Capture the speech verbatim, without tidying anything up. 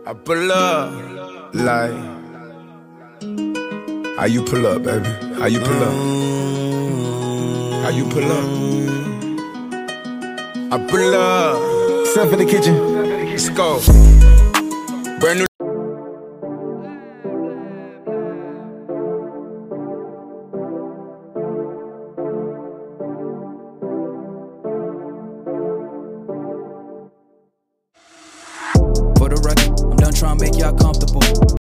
I pull up, like, how you pull up, baby? How you pull up? How you pull up? I pull up. Stuff in the kitchen. Let's go. Brand new. For the record, I'm done trying to make y'all comfortable.